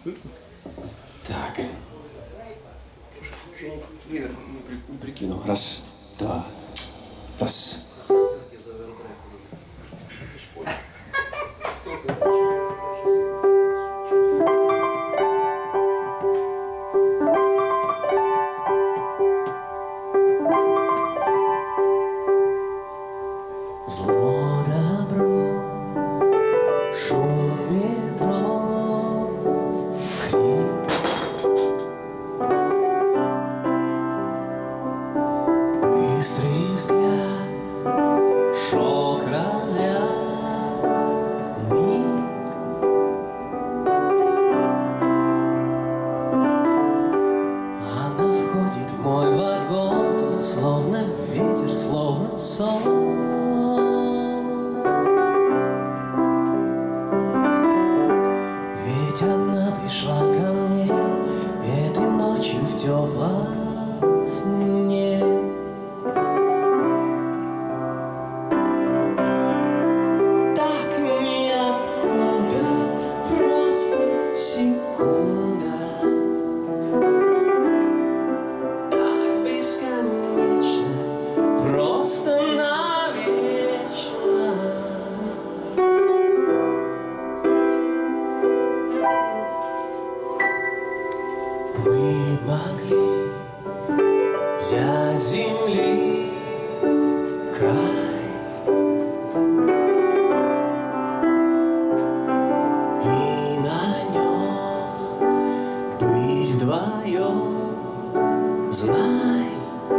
Так. Не прикину. Раз, два. Раз. Зло, добро, шум метро, крик, быстрый взгляд, шок, разряд, миг. Она входит в мой вагон, словно ветер, словно сон. Ведь она пришла ко мне этой ночью в теплом сне. Так ниоткуда, просто секунда. Так бесконечно, просто навечно. Мы могли взять земли край и на нем быть вдвоем, знай.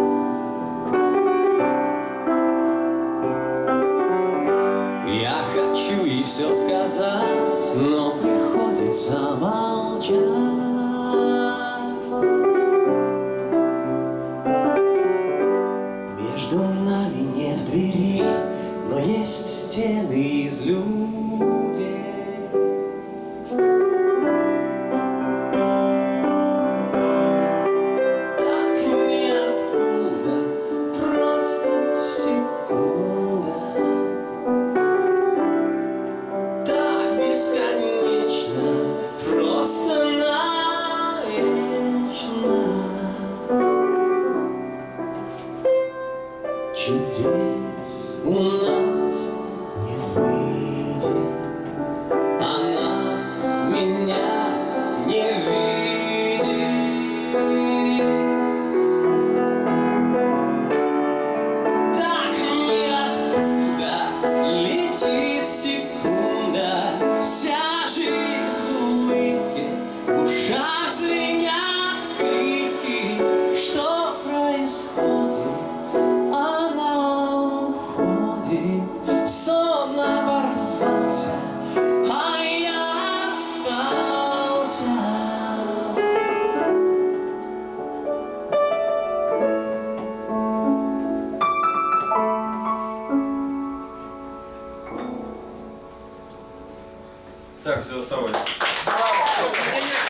Я хочу ей все сказать, но приходится молчать. Между нами нет дверей, но есть стены из людей. Так ниоткуда, просто секунда. Так бесконечно, просто навечно. Чудес у нас не выйдет, она меня не видит. Так ниоткуда летит секунда, вся жизнь в улыбке, в ушах звенят скрипки. Что происходит? Сон оборвался, а я остался. Так, все, оставайся.